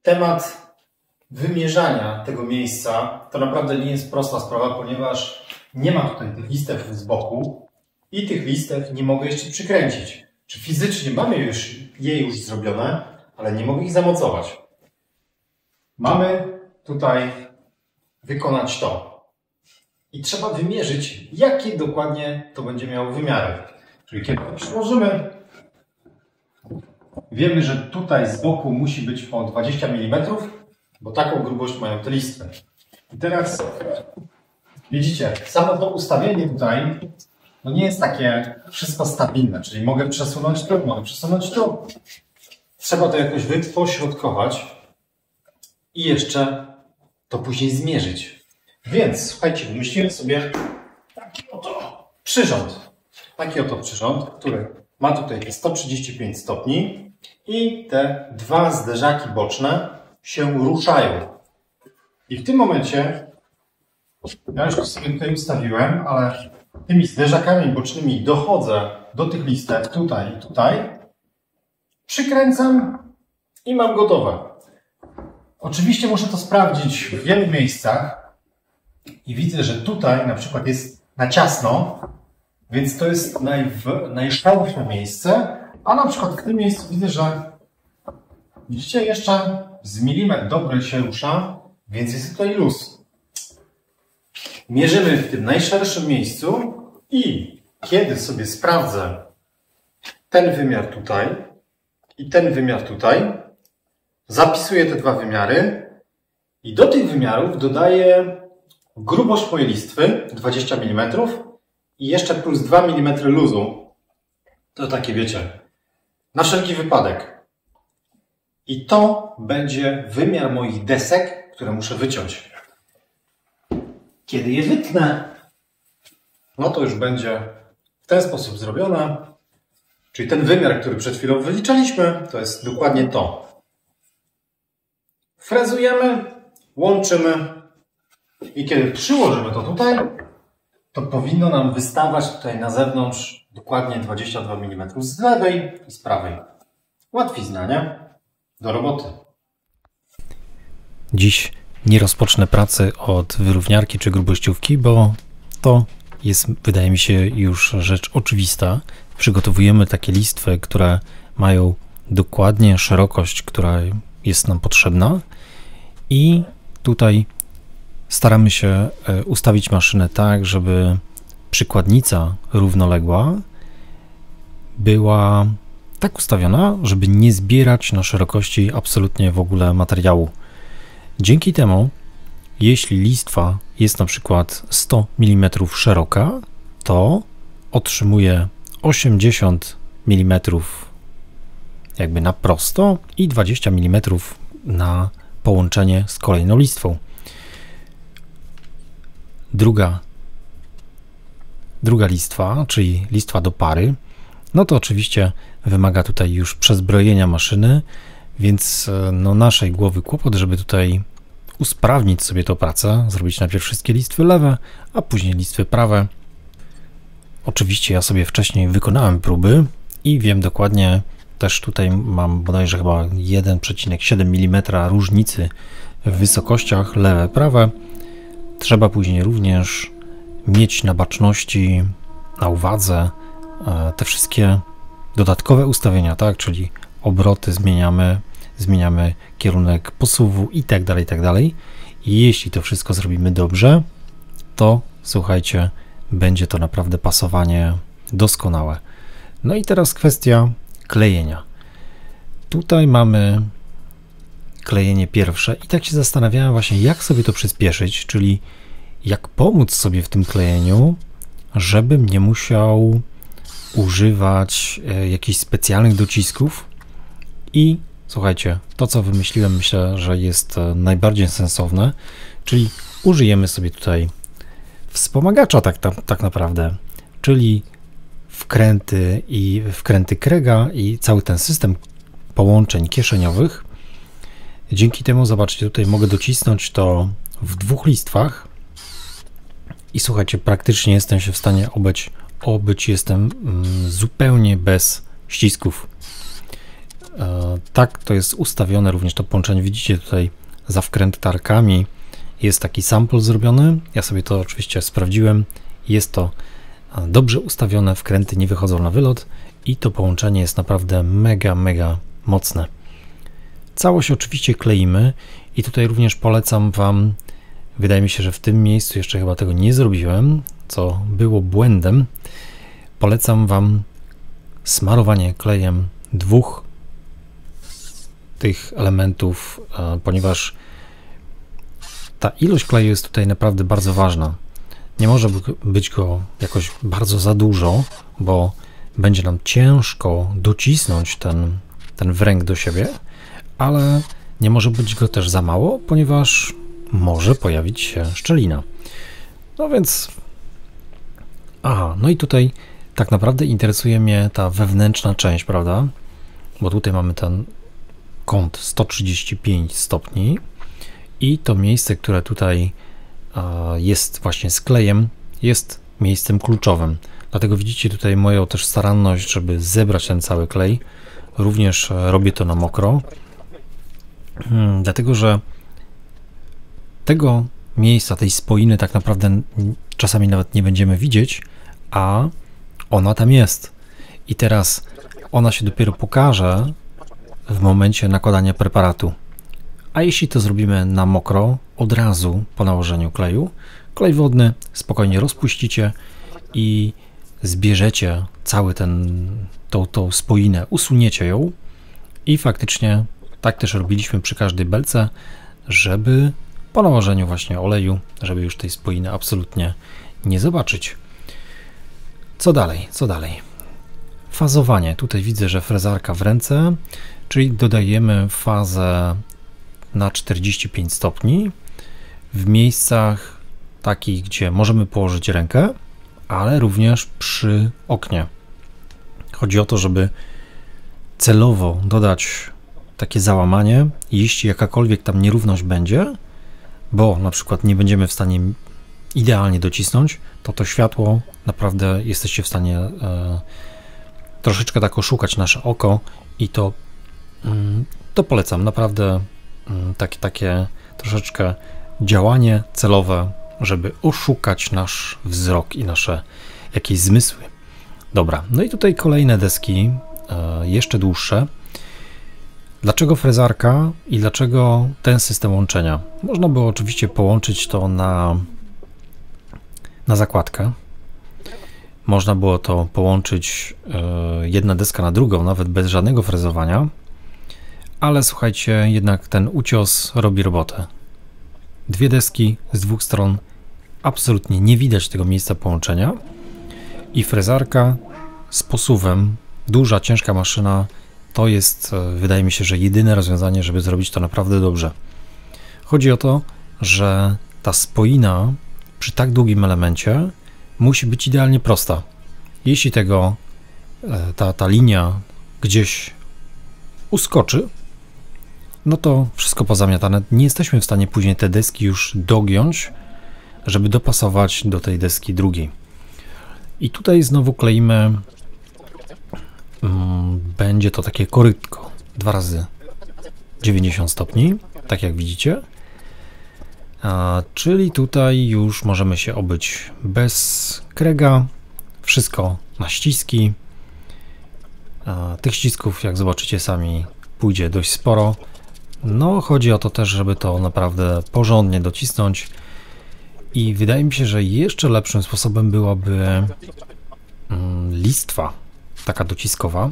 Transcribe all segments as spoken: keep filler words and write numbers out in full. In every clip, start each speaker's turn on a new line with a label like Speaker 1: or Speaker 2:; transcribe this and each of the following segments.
Speaker 1: Temat wymierzania tego miejsca to naprawdę nie jest prosta sprawa, ponieważ nie ma tutaj tych listew z boku i tych listew nie mogę jeszcze przykręcić. Czy fizycznie mamy już je już zrobione, ale nie mogę ich zamocować. Mamy tutaj wykonać to. I trzeba wymierzyć, jakie dokładnie to będzie miało wymiary. Czyli kiedy to przyłożymy, wiemy, że tutaj z boku musi być o dwadzieścia milimetrów, bo taką grubość mają te listwy. I teraz widzicie, samo to ustawienie tutaj no nie jest takie wszystko stabilne, czyli mogę przesunąć tu, mogę przesunąć tu. Trzeba to jakoś wypośrodkować i jeszcze to później zmierzyć. Więc słuchajcie, wymyśliłem sobie taki oto przyrząd. Taki oto przyrząd, który ma tutaj sto trzydzieści pięć stopni i te dwa zderzaki boczne się ruszają. I w tym momencie, ja już sobie tutaj ustawiłem, ale tymi zderzakami bocznymi dochodzę do tych listew tutaj i tutaj, przykręcam i mam gotowe. Oczywiście muszę to sprawdzić w wielu miejscach i widzę, że tutaj na przykład jest na ciasno, więc to jest najszersze miejsce, a na przykład w tym miejscu widzę, że widzicie, jeszcze z milimetr dobry się rusza, więc jest tutaj luz. Mierzymy w tym najszerszym miejscu i kiedy sobie sprawdzę ten wymiar tutaj i ten wymiar tutaj, zapisuję te dwa wymiary i do tych wymiarów dodaję grubość mojej listwy dwadzieścia milimetrów i jeszcze plus dwa milimetry luzu. To takie wiecie, na wszelki wypadek. I to będzie wymiar moich desek, które muszę wyciąć. Kiedy je wytnę, no to już będzie w ten sposób zrobione. Czyli ten wymiar, który przed chwilą wyliczaliśmy, to jest dokładnie to. Frezujemy, łączymy i kiedy przyłożymy to tutaj, to powinno nam wystawać tutaj na zewnątrz dokładnie dwadzieścia dwa milimetry z lewej i z prawej. Łatwizna, nie? Do roboty.
Speaker 2: Dziś nie rozpocznę pracy od wyrówniarki czy grubościówki, bo to jest, wydaje mi się, już rzecz oczywista. Przygotowujemy takie listwy, które mają dokładnie szerokość, która jest nam potrzebna i tutaj staramy się ustawić maszynę tak, żeby przykładnica równoległa była tak ustawiona, żeby nie zbierać na szerokości absolutnie w ogóle materiału. Dzięki temu, jeśli listwa jest na przykład sto milimetrów szeroka, to otrzymuje osiemdziesiąt milimetrów jakby na prosto i dwadzieścia milimetrów na połączenie z kolejną listwą. Druga, druga listwa, czyli listwa do pary, no to oczywiście wymaga tutaj już przezbrojenia maszyny, więc no naszej głowy kłopot, żeby tutaj usprawnić sobie tę pracę, zrobić najpierw wszystkie listwy lewe, a później listwy prawe. Oczywiście ja sobie wcześniej wykonałem próby i wiem dokładnie, też tutaj mam bodajże chyba jeden przecinek siedem milimetra różnicy w wysokościach lewe, prawe. Trzeba później również mieć na baczności, na uwadze te wszystkie dodatkowe ustawienia, tak, czyli obroty zmieniamy, zmieniamy kierunek posuwu i tak dalej, i tak dalej. I jeśli to wszystko zrobimy dobrze, to słuchajcie, będzie to naprawdę pasowanie doskonałe. No i teraz kwestia klejenia. Tutaj mamy klejenie pierwsze i tak się zastanawiałem właśnie, jak sobie to przyspieszyć, czyli jak pomóc sobie w tym klejeniu, żebym nie musiał używać jakichś specjalnych docisków. I słuchajcie, to co wymyśliłem, myślę, że jest najbardziej sensowne, czyli użyjemy sobie tutaj wspomagacza tak, tak, tak naprawdę, czyli wkręty i wkręty Krega i cały ten system połączeń kieszeniowych. Dzięki temu, zobaczcie, tutaj mogę docisnąć to w dwóch listwach i słuchajcie, praktycznie jestem się w stanie obyć, obyć jestem zupełnie bez ścisków. Tak to jest ustawione również to połączenie. Widzicie tutaj za wkrętarkami jest taki sample zrobiony. Ja sobie to oczywiście sprawdziłem. Jest to dobrze ustawione, wkręty nie wychodzą na wylot i to połączenie jest naprawdę mega, mega mocne. Całość oczywiście kleimy i tutaj również polecam Wam, wydaje mi się, że w tym miejscu jeszcze chyba tego nie zrobiłem, co było błędem. Polecam Wam smarowanie klejem dwóch tych elementów, ponieważ ta ilość kleju jest tutaj naprawdę bardzo ważna. Nie może być go jakoś bardzo za dużo, bo będzie nam ciężko docisnąć ten, ten wręg do siebie, ale nie może być go też za mało, ponieważ może pojawić się szczelina. No więc... Aha, no i tutaj tak naprawdę interesuje mnie ta wewnętrzna część, prawda? Bo tutaj mamy ten kąt sto trzydzieści pięć stopni i to miejsce, które tutaj jest właśnie z klejem, jest miejscem kluczowym. Dlatego widzicie tutaj moją też staranność, żeby zebrać ten cały klej. Również robię to na mokro, hmm, dlatego że tego miejsca, tej spoiny tak naprawdę czasami nawet nie będziemy widzieć, a ona tam jest. I teraz ona się dopiero pokaże w momencie nakładania preparatu. A jeśli to zrobimy na mokro, od razu po nałożeniu kleju, klej wodny spokojnie rozpuścicie i zbierzecie cały ten, tą, tą spoinę, usuniecie ją i faktycznie tak też robiliśmy przy każdej belce, żeby po nałożeniu właśnie oleju, żeby już tej spoiny absolutnie nie zobaczyć. Co dalej? Co dalej? Fazowanie. Tutaj widzę, że frezarka w ręce, czyli dodajemy fazę na czterdzieści pięć stopni w miejscach takich, gdzie możemy położyć rękę, ale również przy oknie. Chodzi o to, żeby celowo dodać takie załamanie, jeśli jakakolwiek tam nierówność będzie, bo na przykład nie będziemy w stanie idealnie docisnąć, to to światło naprawdę jesteście w stanie e, troszeczkę tak oszukać nasze oko i to, mm, to polecam. Naprawdę mm, takie, takie troszeczkę działanie celowe, żeby oszukać nasz wzrok i nasze jakieś zmysły. Dobra, no i tutaj kolejne deski, e, jeszcze dłuższe. Dlaczego frezarka i dlaczego ten system łączenia? Można było oczywiście połączyć to na, na zakładkę. Można było to połączyć y, jedna deska na drugą, nawet bez żadnego frezowania. Ale słuchajcie, jednak ten ucios robi robotę. Dwie deski z dwóch stron, absolutnie nie widać tego miejsca połączenia. I frezarka z posuwem, duża, ciężka maszyna, to jest, wydaje mi się, że jedyne rozwiązanie, żeby zrobić to naprawdę dobrze. Chodzi o to, że ta spoina przy tak długim elemencie musi być idealnie prosta. Jeśli tego, ta, ta linia gdzieś uskoczy, no to wszystko pozamiatane. Nie jesteśmy w stanie później te deski już dogiąć, żeby dopasować do tej deski drugiej. I tutaj znowu kleimy. Będzie to takie korytko, dwa razy dziewięćdziesiąt stopni, tak jak widzicie. A, czyli tutaj już możemy się obyć bez krega, wszystko na ściski. A, tych ścisków, jak zobaczycie sami, pójdzie dość sporo. No, chodzi o to też, żeby to naprawdę porządnie docisnąć. I wydaje mi się, że jeszcze lepszym sposobem byłaby mm, listwa, taka dociskowa.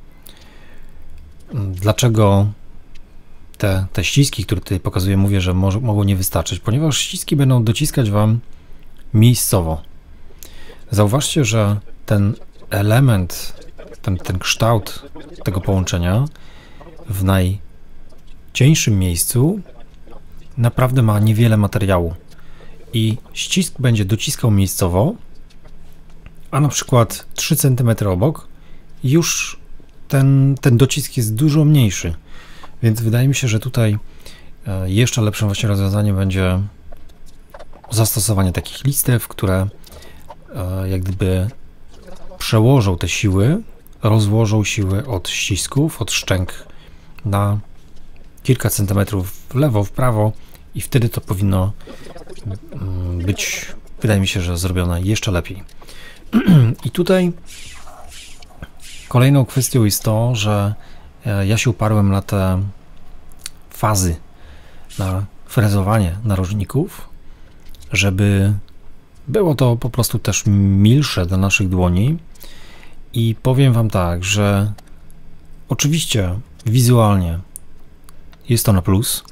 Speaker 2: Dlaczego te, te ściski, które tutaj pokazuję, mówię, że może, mogą nie wystarczyć? Ponieważ ściski będą dociskać Wam miejscowo. Zauważcie, że ten element, ten, ten kształt tego połączenia w najcieńszym miejscu naprawdę ma niewiele materiału i ścisk będzie dociskał miejscowo, a na przykład trzy centymetry obok już ten, ten docisk jest dużo mniejszy, więc wydaje mi się, że tutaj jeszcze lepszym właśnie rozwiązaniem będzie zastosowanie takich listew, które jak gdyby przełożą te siły, rozłożą siły od ścisków, od szczęk na kilka centymetrów w lewo, w prawo i wtedy to powinno być, wydaje mi się, że zrobione jeszcze lepiej. I tutaj kolejną kwestią jest to, że ja się uparłem na te fazy, na frezowanie narożników, żeby było to po prostu też milsze dla naszych dłoni. I powiem Wam tak, że oczywiście wizualnie jest to na plus.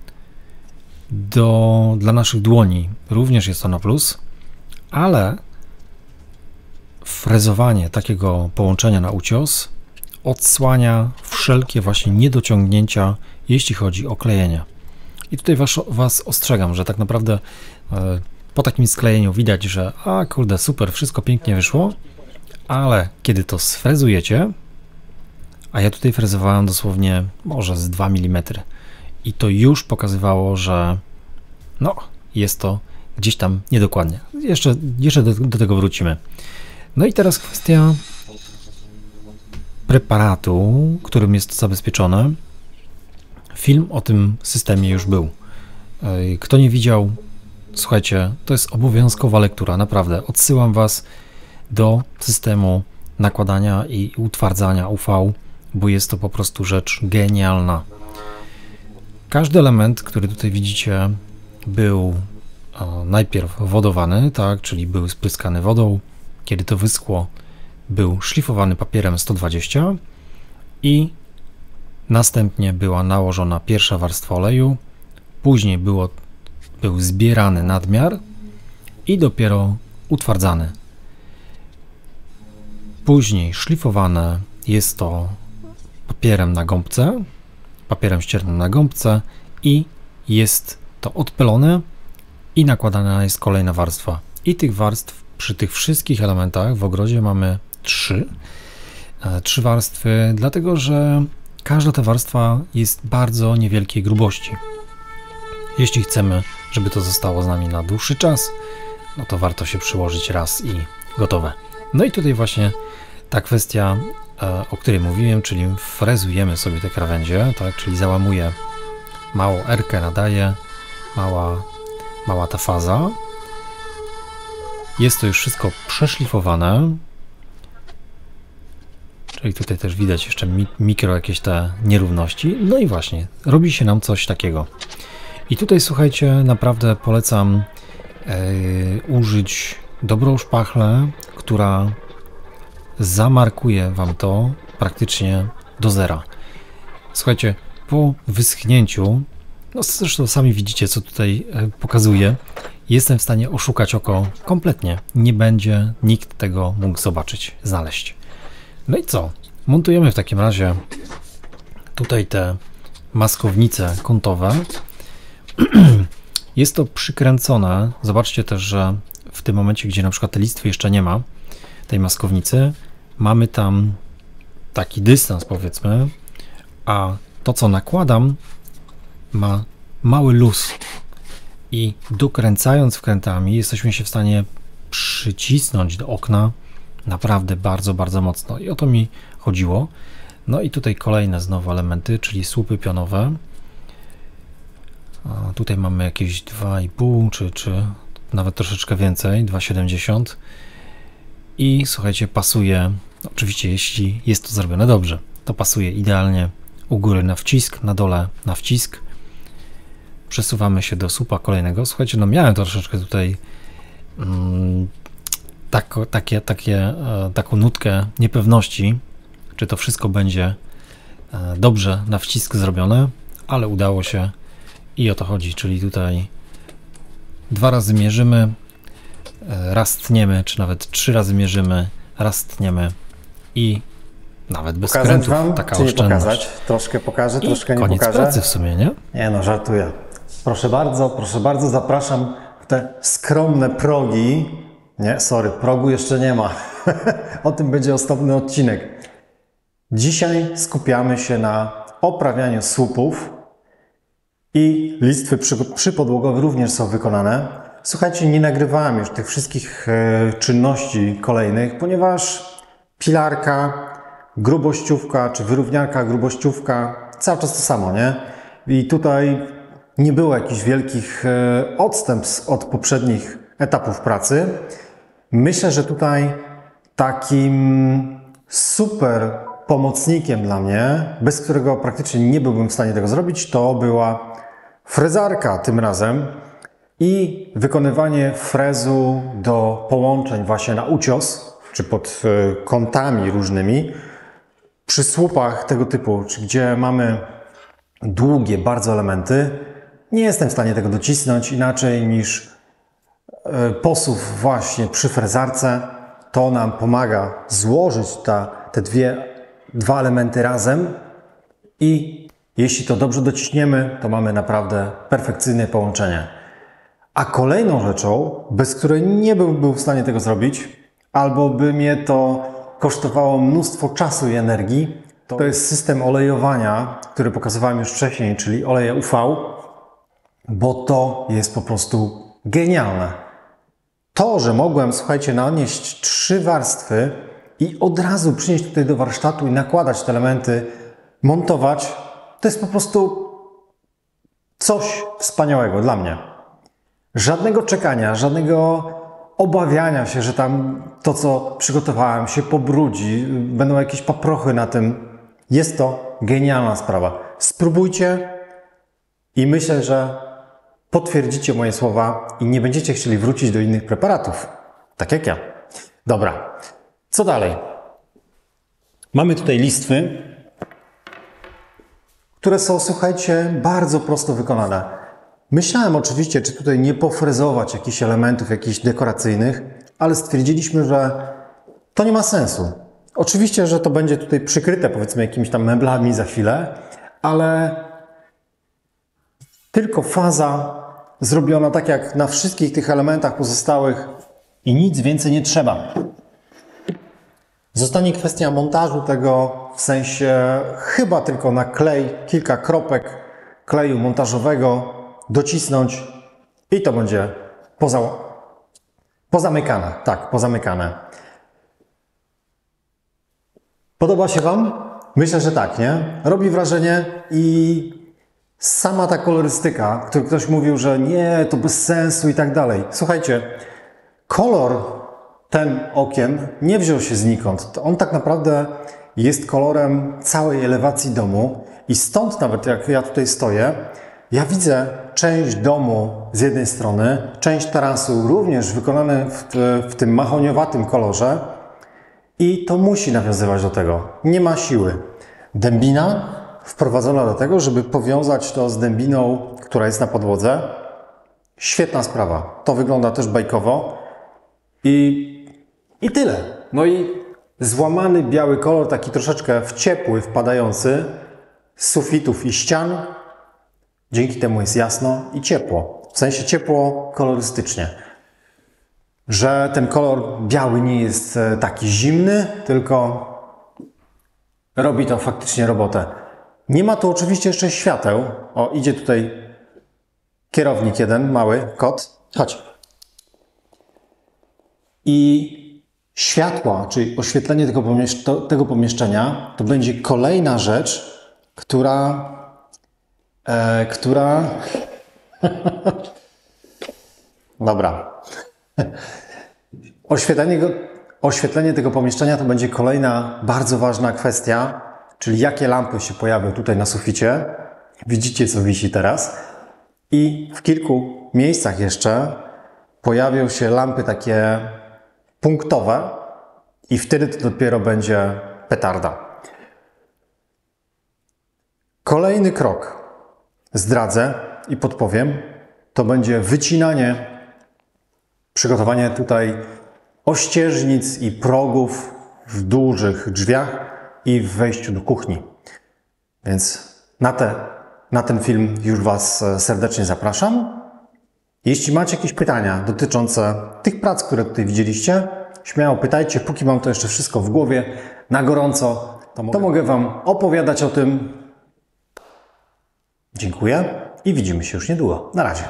Speaker 2: Do, dla naszych dłoni również jest to na plus, ale frezowanie takiego połączenia na ucios odsłania wszelkie właśnie niedociągnięcia, jeśli chodzi o klejenie. I tutaj was, was ostrzegam, że tak naprawdę e, po takim sklejeniu widać, że a kurde, super, wszystko pięknie wyszło, ale kiedy to sfrezujecie, a ja tutaj frezowałem dosłownie może z dwa milimetry i to już pokazywało, że no, jest to gdzieś tam niedokładnie. Jeszcze, jeszcze do, do tego wrócimy. No i teraz kwestia preparatu, którym jest zabezpieczone. Film o tym systemie już był. Kto nie widział, słuchajcie, to jest obowiązkowa lektura, naprawdę. Odsyłam Was do systemu nakładania i utwardzania U V, bo jest to po prostu rzecz genialna. Każdy element, który tutaj widzicie, był o, najpierw wodowany, tak, czyli był spryskany wodą. Kiedy to wyschło, był szlifowany papierem sto dwadzieścia i następnie była nałożona pierwsza warstwa oleju, później było, był zbierany nadmiar i dopiero utwardzany. Później szlifowane jest to papierem na gąbce, papierem ściernym na gąbce i jest to odpylone i nakładana jest kolejna warstwa. I tych warstw przy tych wszystkich elementach w ogrodzie mamy trzy. Trzy warstwy, dlatego że każda ta warstwa jest bardzo niewielkiej grubości. Jeśli chcemy, żeby to zostało z nami na dłuższy czas, no to warto się przyłożyć raz i gotowe. No i tutaj właśnie ta kwestia, o której mówiłem, czyli frezujemy sobie te krawędzie, tak, czyli załamuję małą erkę, nadaję, mała, mała ta faza. Jest to już wszystko przeszlifowane, czyli tutaj też widać jeszcze mi mikro jakieś te nierówności. No i właśnie, robi się nam coś takiego. I tutaj słuchajcie, naprawdę polecam yy, użyć dobrą szpachlę, która zamarkuje Wam to praktycznie do zera. Słuchajcie, po wyschnięciu, no zresztą sami widzicie, co tutaj pokazuję, jestem w stanie oszukać oko kompletnie. Nie będzie nikt tego mógł zobaczyć, znaleźć. No i co? Montujemy w takim razie tutaj te maskownice kątowe. Jest to przykręcone. Zobaczcie też, że w tym momencie, gdzie na przykład te listwy jeszcze nie ma, tej maskownicy, mamy tam taki dystans, powiedzmy, a to, co nakładam, ma mały luz i dokręcając wkrętami jesteśmy się w stanie przycisnąć do okna naprawdę bardzo, bardzo mocno i o to mi chodziło. No i tutaj kolejne znowu elementy, czyli słupy pionowe. A tutaj mamy jakieś dwa i pół czy, czy nawet troszeczkę więcej, dwa siedemdziesiąt i słuchajcie, pasuje, oczywiście jeśli jest to zrobione dobrze, to pasuje idealnie u góry na wcisk, na dole na wcisk. Przesuwamy się do słupa kolejnego. Słuchajcie, no miałem troszeczkę tutaj mm, tak, takie, takie, e, taką nutkę niepewności, czy to wszystko będzie e, dobrze na wcisk zrobione, ale udało się i o to chodzi, czyli tutaj dwa razy mierzymy, e, raz tniemy, czy nawet trzy razy mierzymy, raz tniemy i nawet bez
Speaker 3: pokazać
Speaker 2: skrętów
Speaker 3: wam,
Speaker 2: taka
Speaker 3: czy nie
Speaker 2: oszczędność.
Speaker 3: pokazać? Troszkę pokażę,
Speaker 2: I
Speaker 3: troszkę nie
Speaker 2: koniec
Speaker 3: pokażę.
Speaker 2: pracy w sumie, nie?
Speaker 3: Nie no, żartuję. Proszę bardzo, proszę bardzo, zapraszam w te skromne progi. Nie, sorry, progu jeszcze nie ma. O tym będzie osobny odcinek. Dzisiaj skupiamy się na oprawianiu słupów i listwy przy, przypodłogowe również są wykonane. Słuchajcie, nie nagrywałem już tych wszystkich e, czynności kolejnych, ponieważ pilarka, grubościówka czy wyrówniarka, grubościówka cały czas to samo, nie? I tutaj nie było jakichś wielkich odstępstw od poprzednich etapów pracy. Myślę, że tutaj takim super pomocnikiem dla mnie, bez którego praktycznie nie byłbym w stanie tego zrobić, to była frezarka tym razem i wykonywanie frezu do połączeń właśnie na ucios, czy pod kątami różnymi, przy słupach tego typu, czy gdzie mamy długie bardzo elementy. Nie jestem w stanie tego docisnąć inaczej niż posuw właśnie przy frezarce. To nam pomaga złożyć ta, te dwie, dwa elementy razem i jeśli to dobrze dociśniemy, to mamy naprawdę perfekcyjne połączenie. A kolejną rzeczą, bez której nie byłbym w stanie tego zrobić, albo by mnie to kosztowało mnóstwo czasu i energii, to jest system olejowania, który pokazywałem już wcześniej, czyli oleje U V, bo to jest po prostu genialne. To, że mogłem, słuchajcie, nanieść trzy warstwy i od razu przynieść tutaj do warsztatu i nakładać te elementy, montować, to jest po prostu coś wspaniałego dla mnie. Żadnego czekania, żadnego obawiania się, że tam to, co przygotowałem, się pobrudzi, będą jakieś paprochy na tym. Jest to genialna sprawa. Spróbujcie i myślę, że potwierdzicie moje słowa i nie będziecie chcieli wrócić do innych preparatów. Tak jak ja. Dobra. Co dalej? Mamy tutaj listwy, które są, słuchajcie, bardzo prosto wykonane. Myślałem oczywiście, czy tutaj nie pofrezować jakichś elementów, jakichś dekoracyjnych, ale stwierdziliśmy, że to nie ma sensu. Oczywiście, że to będzie tutaj przykryte, powiedzmy, jakimiś tam meblami za chwilę, ale tylko faza zrobiona tak jak na wszystkich tych elementach pozostałych i nic więcej nie trzeba. Zostanie kwestia montażu tego, w sensie chyba tylko na klej, kilka kropek kleju montażowego docisnąć i to będzie poza, pozamykane. Tak, pozamykane. Podoba się Wam? Myślę, że tak, nie? Robi wrażenie i sama ta kolorystyka, którą ktoś mówił, że nie, to bez sensu i tak dalej. Słuchajcie, kolor ten okien nie wziął się znikąd. On tak naprawdę jest kolorem całej elewacji domu i stąd nawet jak ja tutaj stoję, ja widzę część domu z jednej strony, część tarasu również wykonane w, w tym mahoniowatym kolorze i to musi nawiązywać do tego. Nie ma siły. Dębina wprowadzona do tego, żeby powiązać to z dębiną, która jest na podłodze. Świetna sprawa. To wygląda też bajkowo i, i tyle. No i złamany biały kolor, taki troszeczkę w ciepły, wpadający z sufitów i ścian. Dzięki temu jest jasno i ciepło. W sensie ciepło kolorystycznie. Że ten kolor biały nie jest taki zimny, tylko robi to faktycznie robotę. Nie ma tu oczywiście jeszcze świateł. O, idzie tutaj kierownik jeden, mały, kot. Chodź. I światła, czyli oświetlenie tego, pomieszcz- tego pomieszczenia, to będzie kolejna rzecz, która... E, która... Dobra. Oświetlenie, go, oświetlenie tego pomieszczenia to będzie kolejna bardzo ważna kwestia, czyli jakie lampy się pojawią tutaj na suficie. Widzicie, co wisi teraz. I w kilku miejscach jeszcze pojawią się lampy takie punktowe i wtedy to dopiero będzie petarda. Kolejny krok zdradzę i podpowiem. To będzie wycinanie, przygotowanie tutaj ościeżnic i progów w dużych drzwiach i w wejściu do kuchni. Więc na, te, na ten film już Was serdecznie zapraszam. Jeśli macie jakieś pytania dotyczące tych prac, które tutaj widzieliście, śmiało pytajcie. Póki mam to jeszcze wszystko w głowie, na gorąco, to mogę, to mogę Wam opowiadać o tym. Dziękuję i widzimy się już niedługo. Na razie.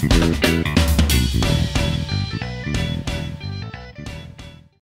Speaker 4: Thank you.